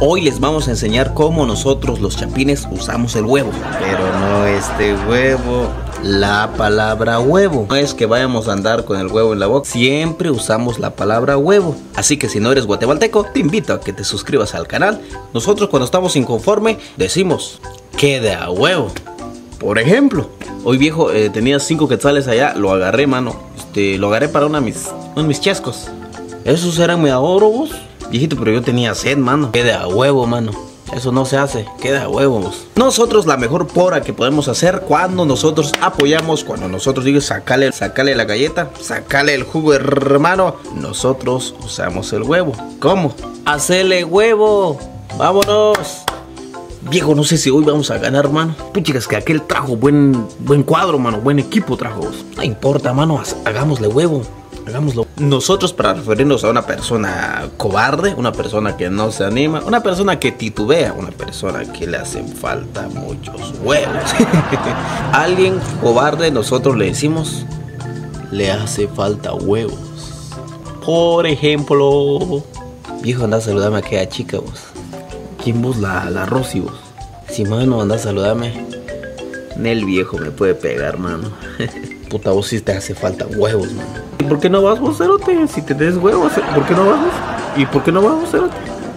Hoy les vamos a enseñar cómo nosotros los chapines usamos el huevo. Pero no este huevo, la palabra huevo. No es que vayamos a andar con el huevo en la boca. Siempre usamos la palabra huevo. Así que si no eres guatemalteco, te invito a que te suscribas al canal. Nosotros cuando estamos inconforme decimos, quede a huevo. Por ejemplo, hoy viejo, tenía 5 quetzales allá, lo agarré, mano. Lo agarré para uno de mis chescos. Esos eran mi ahorro, vos. Viejito, pero yo tenía sed, mano. Quede a huevo, mano. Eso no se hace, queda a huevo, vos. Nosotros la mejor pora que podemos hacer cuando nosotros apoyamos, cuando nosotros digo sacale la galleta, sacale el jugo, hermano.Nosotros usamos el huevo. ¿Cómo? Hacele huevo. Vámonos. Viejo, no sé si hoy vamos a ganar, mano. Puchicas, que aquel trajo buen cuadro, mano. Buen equipo trajo. No importa, mano. Hagámosle huevo. Hagámoslo. Nosotros, para referirnos a una persona cobarde, una persona que no se anima, una persona que titubea, una persona que le hacen falta muchos huevos. Alguien cobarde, nosotros le decimos, le hace falta huevos. Por ejemplo, viejo, anda a saludarme a aquella chica, vos. ¿Quién vos? La Rosy, vos. Sí, mano, anda a saludarme. Nel viejo me puede pegar, mano. Puta, vos sí te hace falta huevos, mano. ¿Y por qué no vas vos, cerote? Si te des huevos, ¿por qué no vas vos? ¿Y por qué no vas vos, cerote?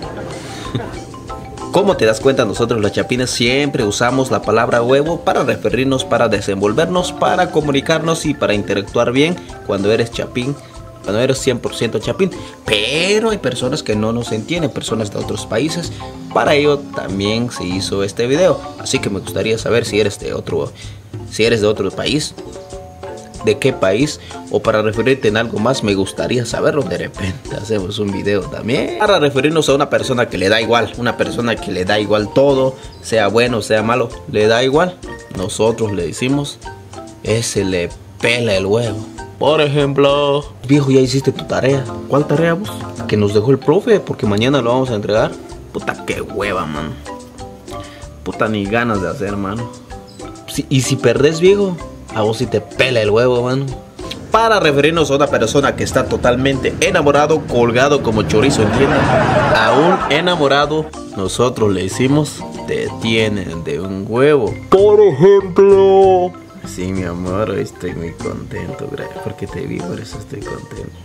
¿Cómo te das cuenta? Nosotros los chapines siempre usamos la palabra huevo para referirnos, para desenvolvernos, para comunicarnos y para interactuar bien cuando eres chapín. Cuando eres 100% chapín. Pero hay personas que no nos entienden, personas de otros países. Para ello también se hizo este video. Así que me gustaría saber si eres de otro país. ¿De qué país? O para referirte en algo más, me gustaría saberlo. De repente hacemos un video también para referirnos a una persona que le da igual. Una persona que le da igual todo, sea bueno, sea malo, le da igual. Nosotros le decimos, ese le pela el huevo. Por ejemplo, viejo, ¿ya hiciste tu tarea? ¿Cuál tarea, vos? Que nos dejó el profe, porque mañana lo vamos a entregar. Puta, qué hueva, mano. Puta, ni ganas de hacer, mano. Y si perdés, viejo, a vos sí te pela el huevo, mano. Para referirnos a una persona que está totalmente enamorado, colgado como chorizo, ¿entiendes? A un enamorado, nosotros le decimos, te tienen de un huevo. Por ejemplo... Sí, mi amor, hoy estoy muy contento, porque te vi, por eso estoy contento.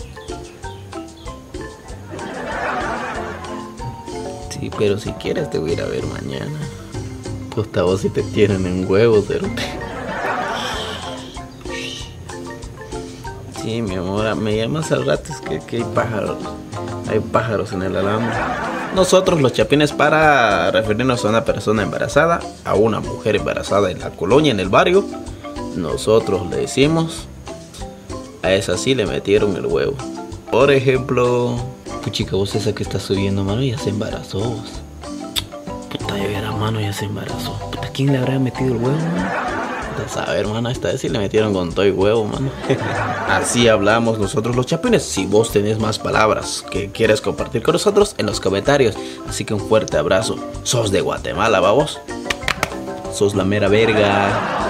Sí, pero si quieres te voy a ir a ver mañana. Puta, vos si te tienen en huevos, cerote. Sí, mi amor, me llamas al rato, es que hay pájaros en el alambre. Nosotros los chapines, para referirnos a una persona embarazada, a una mujer embarazada en la colonia, en el barrio, nosotros le decimos, a esa sí le metieron el huevo. Por ejemplo, puchica, vos esa que está subiendo, mano, ya se embarazó, vos. Puta, ya verá, mano, ya se embarazó. Puta, ¿quién le habrá metido el huevo, mano? A ver, mano, esta vez sí le metieron con todo y huevo, mano. Así hablamos nosotros los chapines. Si vos tenés más palabras que quieres compartir con nosotros, en los comentarios. Así que un fuerte abrazo. Sos de Guatemala, vamos. Sos la mera verga.